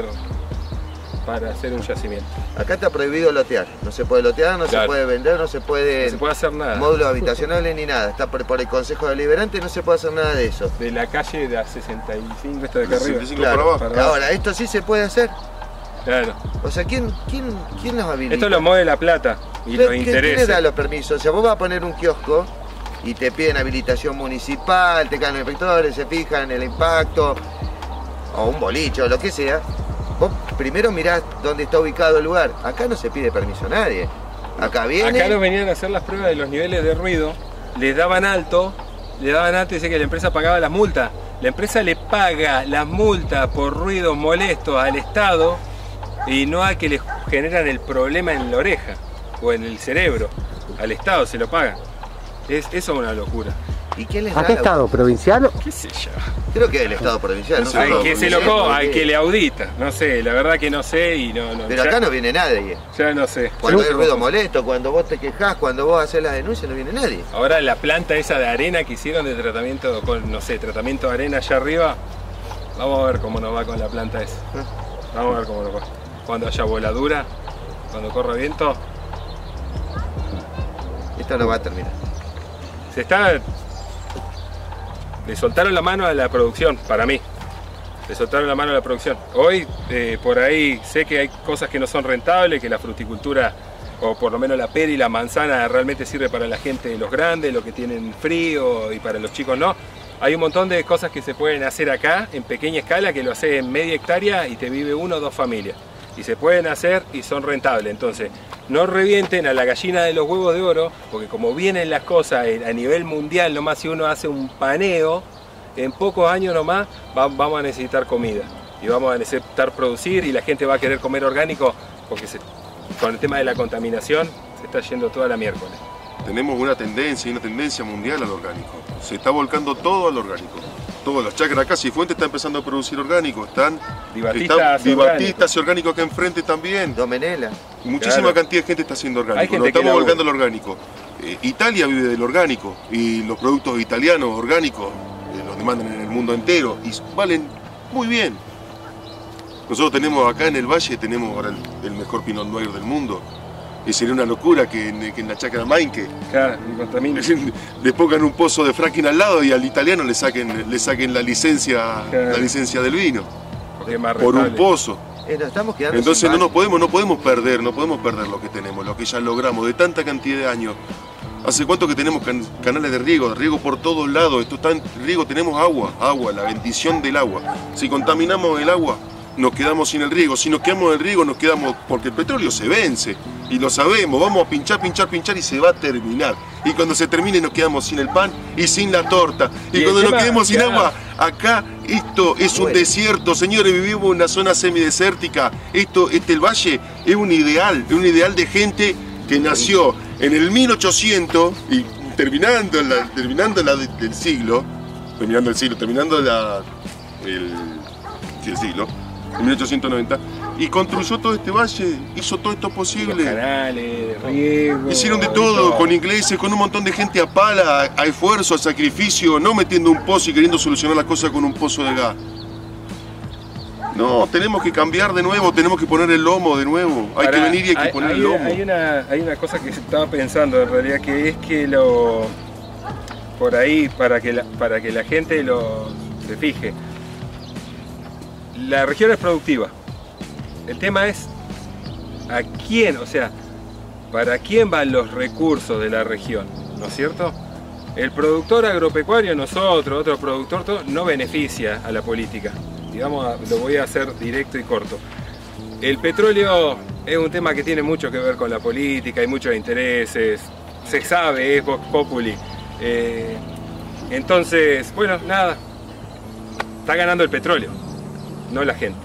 un yacimiento. Acá está prohibido lotear, no se puede lotear, no se puede vender, no se puede hacer nada. Módulos habitacionales ni nada, está por el Consejo Deliberante, no se puede hacer nada de eso. De la calle de a 65, esta de acá arriba. Claro. Ahora, esto sí se puede hacer. Claro. O sea, ¿quién los habilita? Esto lo mueve La Plata y los intereses. ¿Quién le da los permisos? O sea, vos vas a poner un kiosco y te piden habilitación municipal, te caen los inspectores, se fijan en el impacto, o un boliche, o lo que sea. Vos primero mirás dónde está ubicado el lugar. Acá no se pide permiso a nadie. Acá nos venían a hacer las pruebas de los niveles de ruido, les daban alto y dice que la empresa pagaba las multas. La empresa le paga las multas por ruidos molestos al Estado y no a que le generan el problema en la oreja o en el cerebro. Al Estado se lo pagan. Eso es una locura. ¿Y quién les da? ¿A qué Estado? ¿Provincial? ¿Qué sé yo? Creo que es el Estado provincial. No hay que se lo hay que le audita. No sé, la verdad que no sé y no. Pero acá no viene nadie. Ya no sé. Cuando hay ruido molesto, cuando vos te quejás, cuando vos haces las denuncias, no viene nadie. Ahora la planta esa de arena que hicieron de tratamiento, tratamiento de arena allá arriba, vamos a ver cómo nos va con la planta esa. Vamos a ver cómo nos va. Cuando haya voladura, cuando corra viento. Esto no va a terminar. Le soltaron la mano a la producción, para mí. Le soltaron la mano a la producción. Hoy, por ahí, sé que hay cosas que no son rentables, que la fruticultura, o por lo menos la pera y la manzana, realmente sirve para la gente, los grandes, los que tienen frío, y para los chicos no. Hay un montón de cosas que se pueden hacer acá, en pequeña escala, que lo hace en media hectárea y te vive 1 o 2 familias. Y se pueden hacer y son rentables. Entonces, no revienten a la gallina de los huevos de oro, porque como vienen las cosas a nivel mundial, nomás si uno hace un paneo, en pocos años nomás vamos a necesitar comida. Y vamos a necesitar producir y la gente va a querer comer orgánico, porque con el tema de la contaminación se está yendo toda la miércoles. Tenemos una tendencia mundial al orgánico. Se está volcando todo al orgánico. Todas las chacras acá, Cifuentes está empezando a producir orgánico, están Dibatista hace orgánico acá enfrente también. Domenela. Muchísima cantidad de gente está haciendo orgánico, nos estamos volcando al orgánico. Italia vive del orgánico y los productos italianos orgánicos los demandan en el mundo entero y valen muy bien. Nosotros tenemos acá en el valle, tenemos ahora el mejor Pinot Noir del mundo. Y sería una locura que en la chacra Mainque le pongan un pozo de fracking al lado y al italiano le saquen la licencia del vino por un pozo. Nos estamos quedando Entonces no podemos perder lo que tenemos, lo que ya logramos de tanta cantidad de años. ¿Hace cuánto que tenemos canales de riego por todos lados? Esto está en riego, tenemos agua, la bendición del agua. Si contaminamos el agua, nos quedamos sin el riego. Si nos quedamos en el riego, nos quedamos porque el petróleo se vence. Y lo sabemos, vamos a pinchar y se va a terminar. Y cuando se termine nos quedamos sin el pan y sin la torta. Y cuando nos quedemos sin agua, acá esto es un desierto, señores, vivimos en una zona semidesértica. El valle es un ideal de gente que nació en el 1800 y terminando el siglo, en 1890, y construyó todo este valle, hizo todo esto posible. Los canales, riego, hicieron de todo, con ingleses, con un montón de gente a pala, a esfuerzo, a sacrificio, no metiendo un pozo y queriendo solucionar las cosas con un pozo de gas. No, tenemos que cambiar de nuevo, tenemos que poner el lomo de nuevo. Hay que venir y hay que poner el lomo. Hay una cosa que se estaba pensando en realidad, que es que por ahí, para que la gente se fije. La región es productiva. El tema es a quién, para quién van los recursos de la región, ¿no es cierto? El productor agropecuario, nosotros, otro productor, no beneficia a la política. Y lo voy a hacer directo y corto. El petróleo es un tema que tiene mucho que ver con la política, hay muchos intereses, se sabe, es Vox Populi. Entonces, bueno, nada, está ganando el petróleo, no la gente.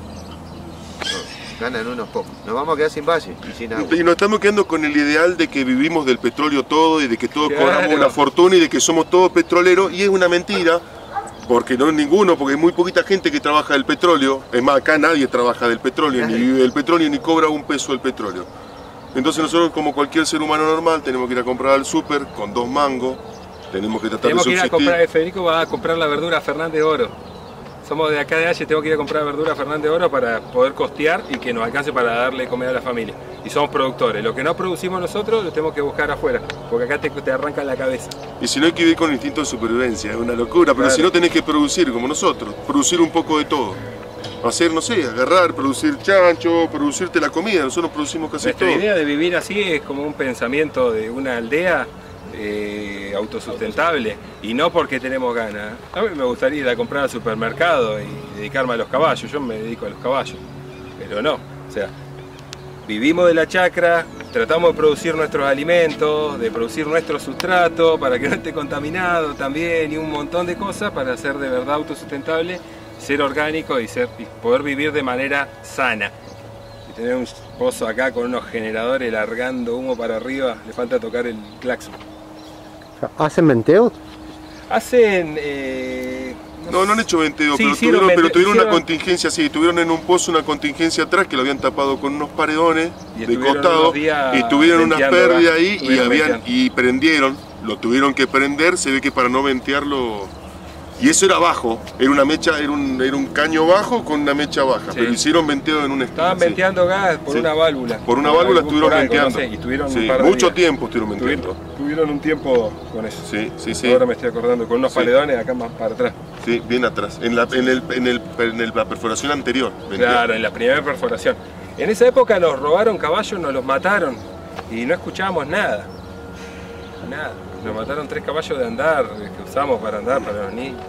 Ganan unos pocos. Nos vamos a quedar sin valle y sin agua. Y nos estamos quedando con el ideal de que vivimos del petróleo todo y de que todos Claro. cobramos una fortuna y de que somos todos petroleros, y es una mentira, porque no es ninguno, porque hay muy poquita gente que trabaja del petróleo. Es más, acá nadie trabaja del petróleo, ni vive del petróleo, ni cobra un peso del petróleo. Entonces nosotros, como cualquier ser humano normal, tenemos que ir a comprar al súper con 2 mangos, tenemos que tratar Tenemos de que ir a subsistir. comprar, Federico va a comprar la verdura a Fernández Oro. Somos de acá de Halle, tengo que ir a comprar verdura a Fernández Oro para poder costear y que nos alcance para darle comida a la familia. Y somos productores. Lo que no producimos nosotros lo tenemos que buscar afuera, porque acá te arrancan la cabeza. Y si no, hay que vivir con el instinto de supervivencia, es una locura, pero Claro. si no tenés que producir como nosotros, producir un poco de todo. Hacer, no sé, agarrar, producir chancho, producirte la comida, nosotros producimos casi Nuestra todo. idea de vivir así es como un pensamiento de una aldea autosustentable, y no porque tenemos ganas. A mí me gustaría ir a comprar al supermercado y dedicarme a los caballos, yo me dedico a los caballos, pero no, o sea, vivimos de la chacra, tratamos de producir nuestros alimentos, de producir nuestro sustrato para que no esté contaminado también, y un montón de cosas para ser de verdad autosustentable, ser orgánico y poder vivir de manera sana. Y tener un pozo acá con unos generadores largando humo para arriba, le falta tocar el claxon. ¿Hacen venteos? Hacen... No han hecho venteo, Sí, pero tuvieron una hicieron- contingencia, sí, tuvieron en un pozo una contingencia atrás que lo habían tapado con unos paredones Y de estuvieron costado unos días y tuvieron unas venteando pérdidas gas, ahí estuvieron y prendieron, lo tuvieron que prender, se ve que para no ventearlo. Y eso era bajo, era una mecha, era un caño bajo con una mecha baja, Sí. pero hicieron venteo en un Estaban sí. venteando gas por Sí. una válvula. Por una válvula estuvieron por algo, venteando. no sé, y estuvieron Sí, un par de mucho días. tiempo estuvieron venteando. Tuvieron un tiempo con eso. Sí. Ahora me estoy acordando, con unos Sí. paredones acá más para atrás. Sí, bien atrás, en la perforación anterior. ventearon. Claro, en la primera perforación. En esa época nos robaron caballos, nos los mataron y no escuchábamos nada. Nada. Nos mataron 3 caballos de andar que usamos para andar para los niños.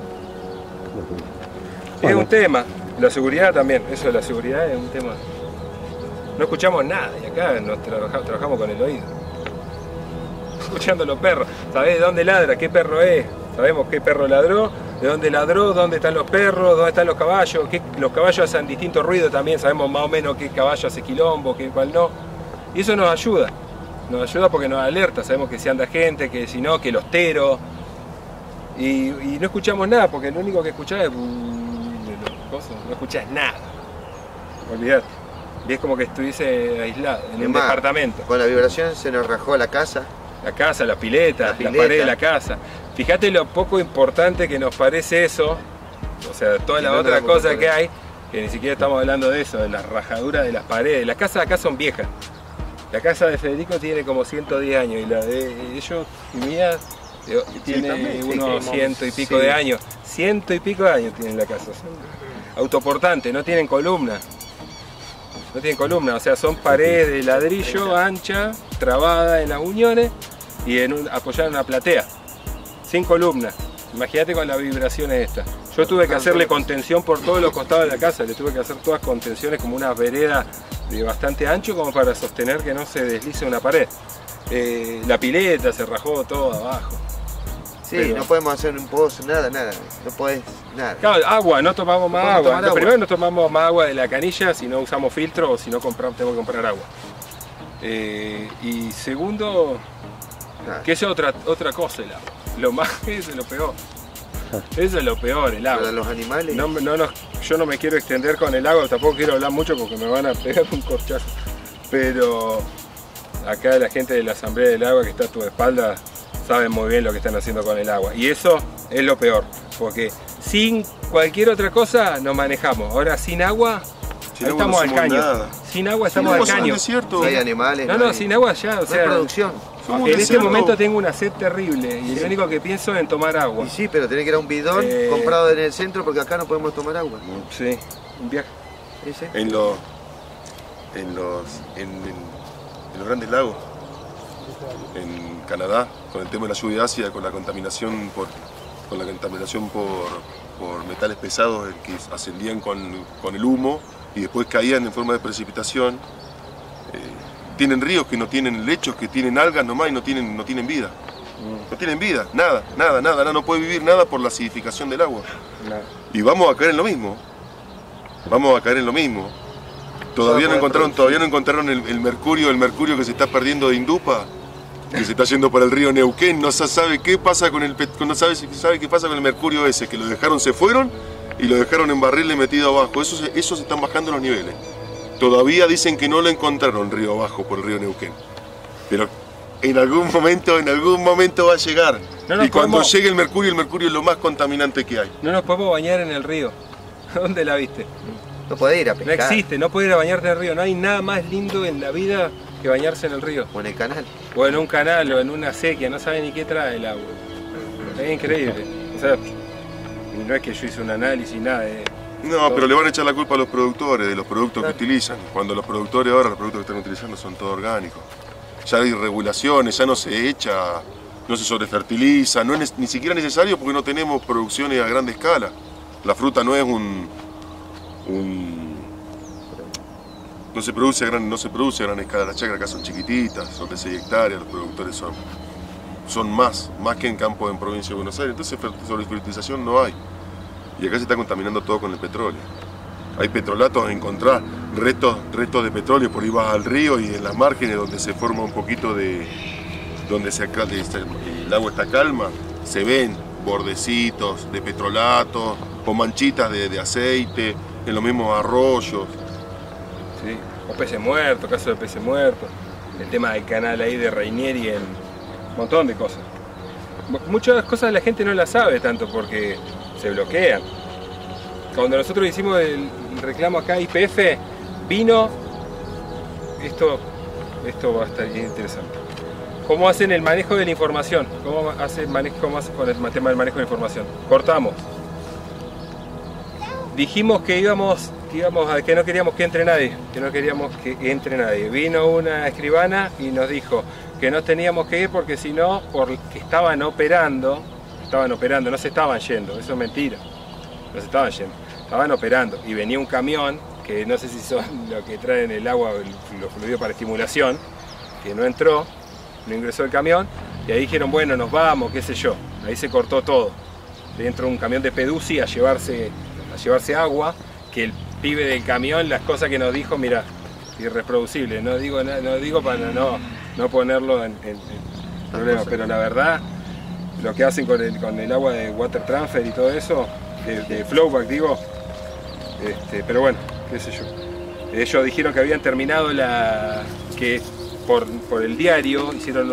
Es un tema. La seguridad también. Eso de la seguridad es un tema. No escuchamos nada y acá trabajamos con el oído. Escuchando los perros. ¿Sabés de dónde ladra? ¿Qué perro es? Sabemos qué perro ladró, de dónde ladró, dónde están los perros, dónde están los caballos. Los caballos hacen distintos ruidos también. Sabemos más o menos qué caballo hace quilombo, qué cuál no. Y eso nos ayuda. Nos ayuda porque nos alerta. Sabemos que si anda gente, que si no, que los teros. Y no escuchamos nada, porque lo único que escuchás es... no escuchás nada. Olvidate. Y es como que estuviese aislado, en un más, departamento. Con la vibración se nos rajó la casa. La casa, la pileta, las paredes de la casa. Fíjate lo poco importante que nos parece eso, o sea, toda la no otra nos damos cosa cuenta que de hay, que ni siquiera estamos hablando de eso, de las rajaduras de las paredes. Las casas acá son viejas. La casa de Federico tiene como 110 años y la de ellos y mía tiene también, sí, unos tenemos, 100 y pico sí. de años. 100 y pico de años tienen la casa. Son autoportantes, no tienen columna. No tienen columna, o sea, son paredes de ladrillo ancha, trabada en las uniones y apoyada en una platea, sin columna. Imagínate con las vibraciones estas. Yo tuve que hacerle contención por todos los costados de la casa, le tuve que hacer todas contenciones como una vereda de bastante ancho como para sostener que no se deslice una pared. La pileta se rajó todo abajo. Sí, Pero- no podemos hacer un pozo, nada, no podés, nada. Claro, agua, no tomamos más podemos agua. tomar agua. Primero no tomamos más agua de la canilla si no usamos filtro o si no tenemos que comprar agua. Y segundo, que es otra cosa el agua. Lo más, eso es lo peor. Eso es lo peor, el agua. Para los animales. Yo no me quiero extender con el agua, tampoco quiero hablar mucho porque me van a pegar un corchazo. Pero acá la gente de la Asamblea del Agua que está a tu espalda saben muy bien lo que están haciendo con el agua. Y eso es lo peor, porque sin cualquier otra cosa nos manejamos. Ahora sin agua, Sin ahí agua estamos no al somos caño. nada. Sin agua Sin estamos agua al somos caño. desierto. No hay animales. No, hay- sin agua ya, o no sea, hay producción. Somos en este desierto. momento tengo una sed terrible y lo único que pienso es en tomar agua. Y sí, pero tenés que ir a un bidón comprado en el centro porque acá no podemos tomar agua. Sí, un viaje. ¿Ese? En los grandes lagos, en Canadá, con el tema de la lluvia ácida, con la contaminación la contaminación por metales pesados que ascendían con el humo y después caían en forma de precipitación. Tienen ríos que no tienen lechos, que tienen algas nomás y no tienen vida. No tienen vida, nada, no puede vivir nada por la acidificación del agua. Y vamos a caer en lo mismo. Todavía no encontraron el mercurio que se está perdiendo de Indupa, que se está yendo para el río Neuquén. No se sabe qué pasa con el mercurio ese, que lo dejaron, se fueron y lo dejaron en barriles metido abajo. Eso se están bajando los niveles. Todavía dicen que no lo encontraron río abajo por el río Neuquén. Pero en algún momento va a llegar. Y cuando llegue el mercurio es lo más contaminante que hay. No nos podemos bañar en el río. ¿Dónde la viste? No podés ir a pescar. No existe, no podés ir a bañarte en el río. No hay nada más lindo en la vida que bañarse en el río. O en el canal. O en un canal, o en una sequía. No sabe ni qué trae el agua. Es increíble. O sea, no es que yo hice un análisis, nada. No, pero le van a echar la culpa a los productores de los productos que utilizan. Cuando los productos que están utilizando son todos orgánicos. Ya hay regulaciones, ya no se echa, no se sobrefertiliza, no es ni siquiera necesario porque no tenemos producciones a gran escala. La fruta no es no se produce a gran escala, las chacras acá son chiquititas, son de 6 hectáreas, los productores son más que en campos en provincia de Buenos Aires, entonces sobrefertilización no hay. Y acá se está contaminando todo con el petróleo. Hay petrolatos, encontrar restos de petróleo, por ahí vas al río y en las márgenes donde se forma un poquito donde el agua está calma, se ven bordecitos de petrolatos o manchitas de aceite en los mismos arroyos. Sí, o peces muertos, caso de peces muertos, el tema del canal ahí de Rainieri, un montón de cosas. Muchas cosas la gente no las sabe tanto porque se bloquean. Cuando nosotros hicimos el reclamo acá YPF, vino, esto va a estar bien interesante. ¿Cómo hacen el manejo de la información? ¿Cómo hacen con el tema del manejo de la información? Cortamos. Dijimos que que no queríamos que entre nadie, Vino una escribana y nos dijo que no teníamos que ir porque si no, porque estaban operando, no se estaban yendo, eso es mentira. No se estaban yendo, estaban operando y venía un camión que no sé si son lo que traen el agua o los fluidos para estimulación, que no ingresó el camión y ahí dijeron bueno nos vamos, qué sé yo, ahí se cortó todo. Dentro de un camión de Peduzzi a llevarse agua, que el pibe del camión las cosas que nos dijo, mira, irreproducible, no digo para no ponerlo en problemas, pero la verdad lo que hacen con el agua de water transfer y todo eso, de flowback digo, pero bueno, qué sé yo. Ellos dijeron que habían terminado que por el diario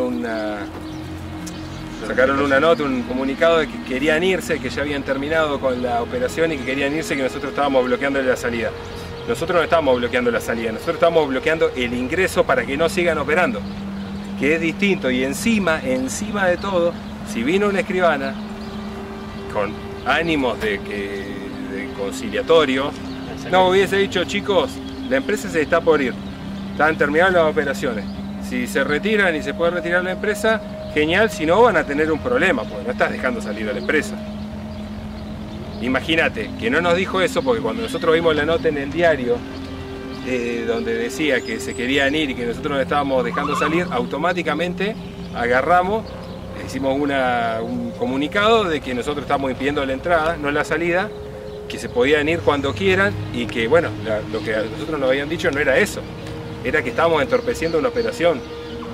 sacaron una nota, un comunicado de que querían irse, que ya habían terminado con la operación y que querían irse, que nosotros estábamos bloqueando la salida. Nosotros no estábamos bloqueando la salida, nosotros estábamos bloqueando el ingreso para que no sigan operando, que es distinto. Y encima de todo, si vino una escribana con ánimos de conciliatorio, no hubiese dicho, chicos, la empresa se está por ir, están terminando las operaciones, si se retiran y se puede retirar la empresa, genial, si no van a tener un problema, porque no estás dejando salir a la empresa. Imagínate, que no nos dijo eso, porque cuando nosotros vimos la nota en el diario, donde decía que se querían ir y que nosotros nos estábamos dejando salir, automáticamente agarramos, hicimos un comunicado de que nosotros estábamos impidiendo la entrada, no la salida, que se podían ir cuando quieran y que, bueno, lo que a nosotros nos habían dicho no era eso, era que estábamos entorpeciendo una operación.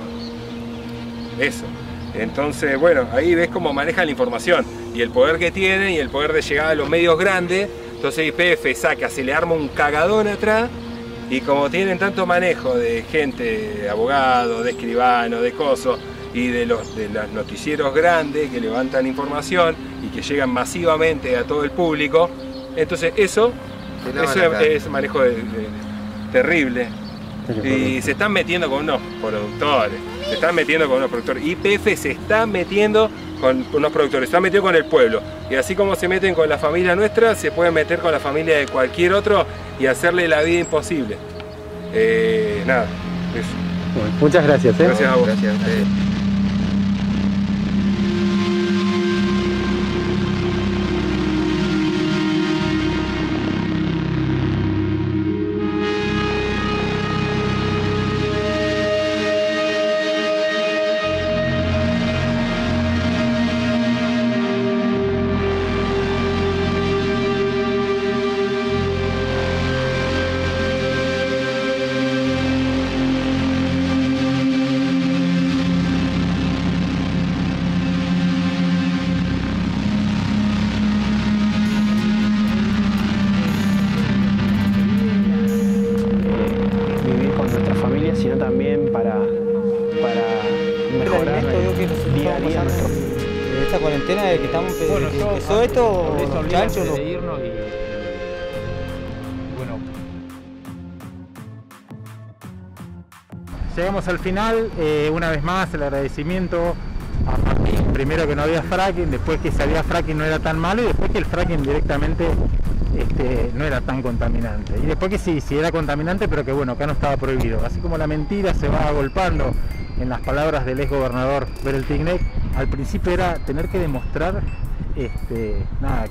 Eso. Entonces, bueno, ahí ves cómo manejan la información y el poder que tienen y el poder de llegada a los medios grandes. Entonces YPF se le arma un cagadón atrás y como tienen tanto manejo de gente, de abogados, de escribanos, de cosos y de los noticieros grandes que levantan información y que llegan masivamente a todo el público, entonces eso es manejo terrible. Y se están metiendo con unos productores, YPF se está metiendo con unos productores, se está metiendo con el pueblo. Y así como se meten con la familia nuestra, se pueden meter con la familia de cualquier otro y hacerle la vida imposible. Nada, eso. Bueno, muchas gracias. Gracias a vos. Gracias a ustedes. lamento yo que nosotros día a día pasando esta cuarentena de que estamos empezó esto, los chanchos, de irnos y bueno, llegamos al final. Una vez más el agradecimiento a Martín, primero que no había fracking, después que si había fracking no era tan malo y después que el fracking directamente no era tan contaminante, y después que sí era contaminante, pero que bueno, acá no estaba prohibido. Así como la mentira se va agolpando en las palabras del ex gobernador Beryl Tignek, al principio era tener que demostrar que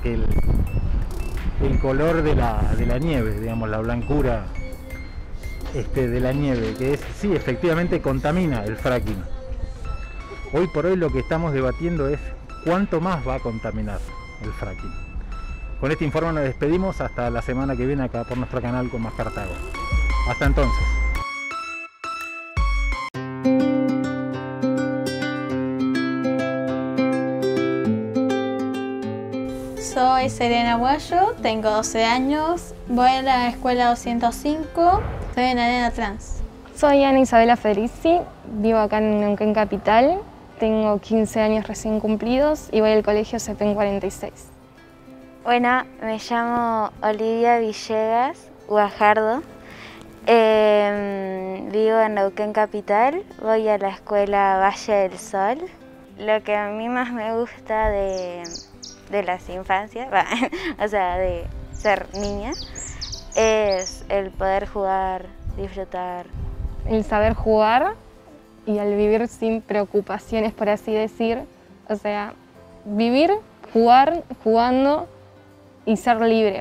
el color de la nieve, digamos, la blancura de la nieve, que es, sí, efectivamente contamina el fracking. Hoy por hoy lo que estamos debatiendo es cuánto más va a contaminar el fracking. Con este informe nos despedimos hasta la semana que viene acá por nuestro canal con más Cartago. Hasta entonces. Soy Serena Guayo, tengo 12 años, voy a la escuela 205, soy una nena trans. Soy Ana Isabela Federici, vivo acá en Neuquén Capital, tengo 15 años recién cumplidos y voy al colegio CEPEN 46. Bueno, me llamo Olivia Villegas Guajardo, vivo en Neuquén Capital, voy a la escuela Valle del Sol. Lo que a mí más me gusta de las infancias, o sea, de ser niña, es el poder jugar, disfrutar. El saber jugar y el vivir sin preocupaciones, por así decir. O sea, vivir, jugar, jugando y ser libre.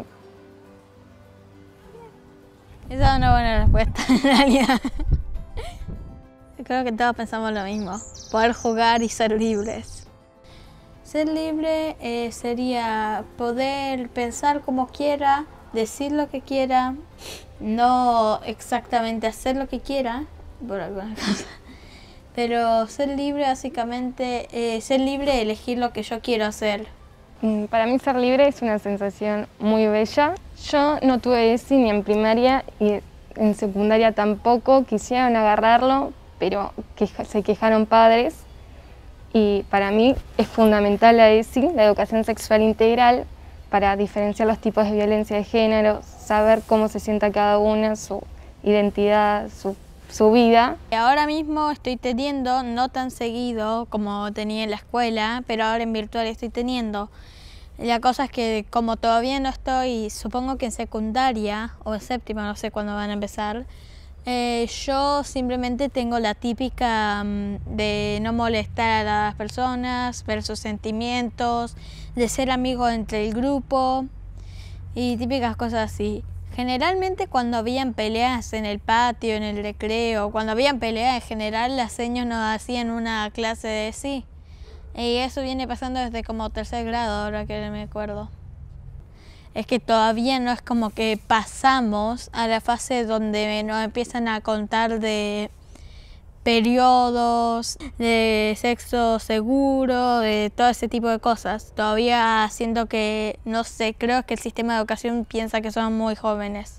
Esa es una buena respuesta, en realidad. Creo que todos pensamos lo mismo, poder jugar y ser libres. Ser libre sería poder pensar como quiera, decir lo que quiera, no exactamente hacer lo que quiera, por alguna cosa. Pero ser libre básicamente, ser libre de elegir lo que yo quiero hacer. Para mí ser libre es una sensación muy bella. Yo no tuve ESI ni en primaria y en secundaria tampoco, quisieron agarrarlo, pero se quejaron padres. Y para mí es fundamental la ESI, la educación sexual integral, para diferenciar los tipos de violencia de género, saber cómo se sienta cada una, su identidad, su vida. Ahora mismo estoy teniendo, no tan seguido como tenía en la escuela, pero ahora en virtual estoy teniendo. La cosa es que como todavía no estoy, supongo que en secundaria o en séptima, no sé cuándo van a empezar, yo simplemente tengo la típica de no molestar a las personas, ver sus sentimientos, de ser amigo entre el grupo y típicas cosas así. Generalmente cuando habían peleas en el patio, en el recreo, cuando habían peleas en general, las señas nos hacían una clase de sí. Y eso viene pasando desde como 3er grado, ahora que me acuerdo. Es que todavía no es como que pasamos a la fase donde nos empiezan a contar de periodos, de sexo seguro, de todo ese tipo de cosas. Todavía siento que, no sé, creo que el sistema de educación piensa que son muy jóvenes.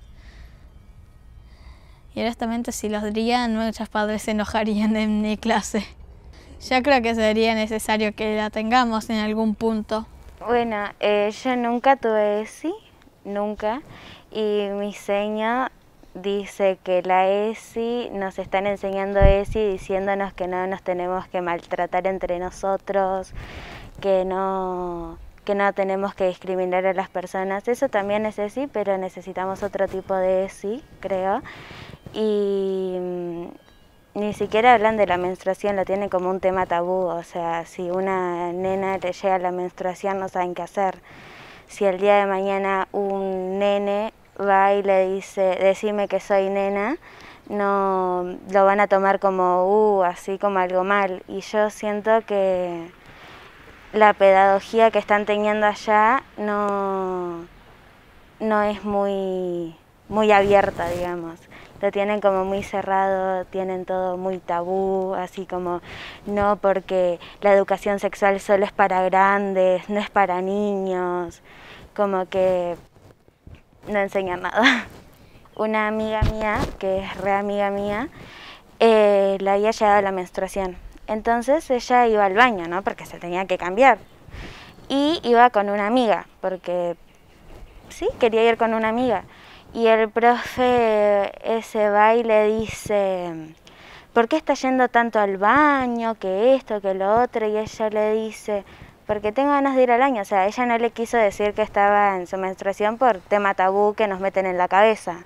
Y honestamente si los dirían, muchos padres se enojarían de mi clase. Yo creo que sería necesario que la tengamos en algún punto. Bueno, yo nunca tuve ESI, nunca, y mi seño dice que la ESI, nos están enseñando ESI diciéndonos que no nos tenemos que maltratar entre nosotros, que no tenemos que discriminar a las personas. Eso también es ESI, pero necesitamos otro tipo de ESI, creo. Y ni siquiera hablan de la menstruación, lo tienen como un tema tabú. O sea, si una nena le llega la menstruación no saben qué hacer. Si el día de mañana un nene va y le dice, decime que soy nena, no lo van a tomar como, así como algo mal. Y yo siento que la pedagogía que están teniendo allá no es muy abierta, digamos. Lo tienen como muy cerrado, tienen todo muy tabú, así como no, porque la educación sexual solo es para grandes, no es para niños, como que no enseñan nada. Una amiga mía, que es re amiga mía, le había llegado la menstruación Entonces ella iba al baño, ¿no? Porque se tenía que cambiar. Y iba con una amiga, porque sí, quería ir con una amiga. Y el profe ese va y le dice, ¿por qué está yendo tanto al baño? Que esto, que lo otro. Y ella le dice, porque tengo ganas de ir al baño. O sea, ella no le quiso decir que estaba en su menstruación por tema tabú que nos meten en la cabeza.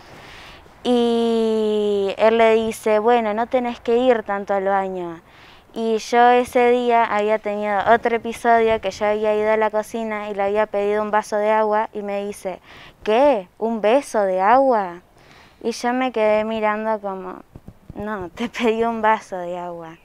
Y él le dice, bueno, no tenés que ir tanto al baño. Y yo ese día había tenido otro episodio que yo había ido a la cocina y le había pedido un vaso de agua y me dice, ¿qué? ¿Un beso de agua? Y yo me quedé mirando como, no, te pedí un vaso de agua.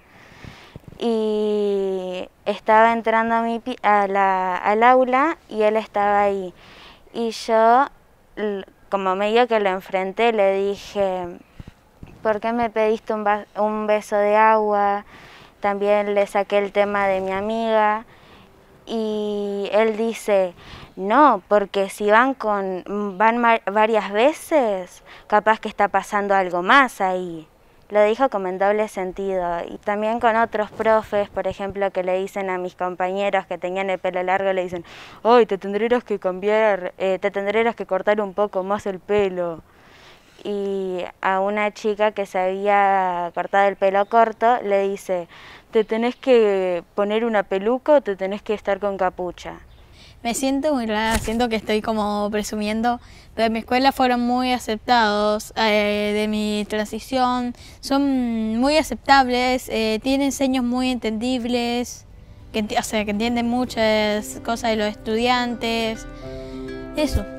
Y estaba entrando al aula y él estaba ahí. Y yo, como medio que lo enfrenté, le dije, ¿por qué me pediste un beso de agua? También le saqué el tema de mi amiga y él dice, no, porque si van varias veces, capaz que está pasando algo más ahí. Lo dijo como en doble sentido. Y también con otros profes, por ejemplo, que le dicen a mis compañeros que tenían el pelo largo, le dicen, ¡ay, te tendrás que cambiar, te tendrás que cortar un poco más el pelo! Y a una chica que se había cortado el pelo corto le dice, ¿te tenés que poner una peluca o te tenés que estar con capucha? Me siento muy rara, siento que estoy como presumiendo, pero en mi escuela fueron muy aceptados de mi transición, son muy aceptables, tienen seños muy entendibles, que entienden muchas cosas de los estudiantes, eso.